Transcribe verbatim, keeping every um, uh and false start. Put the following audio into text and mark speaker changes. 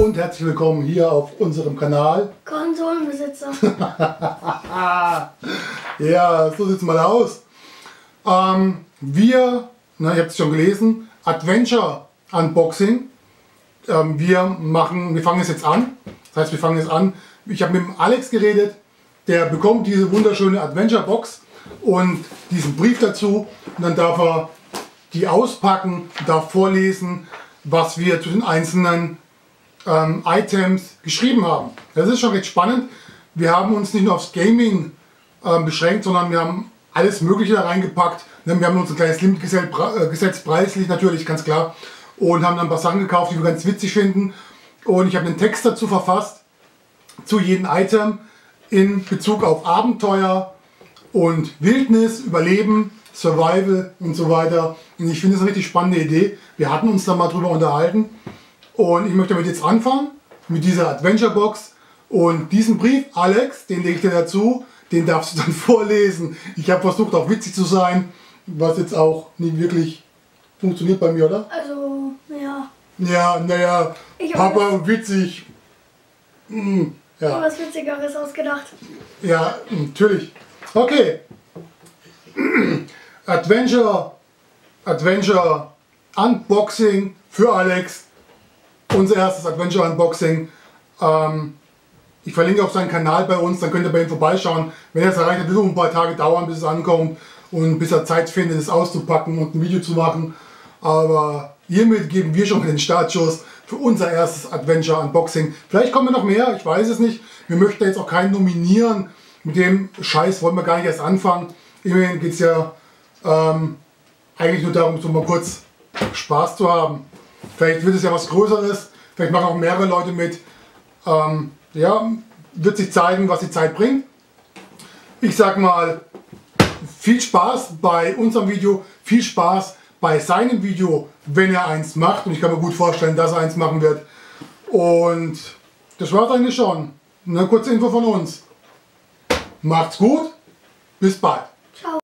Speaker 1: und herzlich willkommen hier auf unserem Kanal.
Speaker 2: Konsolenbesitzer.
Speaker 1: Ja, so sieht es mal aus. Ähm, wir, na, ihr habt es schon gelesen, Adventure Unboxing. Ähm, wir machen, wir fangen es jetzt an. Das heißt, wir fangen jetzt an. Ich habe mit dem Alex geredet. Der bekommt diese wunderschöne Adventure Box und diesen Brief dazu. Und dann darf er die auspacken, darf vorlesen, was wir zu den einzelnen ähm, Items geschrieben haben. Das ist schon recht spannend. Wir haben uns nicht nur aufs Gaming ähm, beschränkt, sondern wir haben alles Mögliche da reingepackt. Wir haben uns ein kleines Limit gesetzt, gesetzt, preislich natürlich, ganz klar. Und haben dann ein paar Sachen gekauft, die wir ganz witzig finden. Und ich habe einen Text dazu verfasst, zu jedem Item in Bezug auf Abenteuer und Wildnis, Überleben, Survival und so weiter. Und ich finde es eine richtig spannende Idee. Wir hatten uns da mal drüber unterhalten. Und ich möchte damit jetzt anfangen, mit dieser Adventure Box. Und diesen Brief, Alex, den lege ich dir dazu, den darfst du dann vorlesen. Ich habe versucht, auch witzig zu sein, was jetzt auch nicht wirklich funktioniert bei mir, oder?
Speaker 2: Also, ja.
Speaker 1: Ja, naja, Papa und witzig. Hm,
Speaker 2: Ich
Speaker 1: ja.
Speaker 2: habe was Witzigeres ausgedacht.
Speaker 1: Ja, natürlich. Okay. Adventure, Adventure Unboxing für Alex. Unser erstes Adventure Unboxing. Ähm, ich verlinke auf seinen Kanal bei uns, dann könnt ihr bei ihm vorbeischauen. Wenn er es erreicht, dann wird es ein paar Tage dauern, bis es ankommt und bis er Zeit findet, es auszupacken und ein Video zu machen. Aber hiermit geben wir schon mal den Startschuss für unser erstes Adventure Unboxing. Vielleicht kommen wir noch mehr, ich weiß es nicht. Wir möchten jetzt auch keinen nominieren. Mit dem Scheiß wollen wir gar nicht erst anfangen. Immerhin geht es ja ähm, eigentlich nur darum, so mal kurz Spaß zu haben. Vielleicht wird es ja was Größeres, vielleicht machen auch mehrere Leute mit. Ähm, ja, wird sich zeigen, was die Zeit bringt. Ich sag mal, viel Spaß bei unserem Video, viel Spaß bei seinem Video, wenn er eins macht. Und ich kann mir gut vorstellen, dass er eins machen wird. Und das war's eigentlich schon. Eine kurze Info von uns. Macht's gut, bis bald.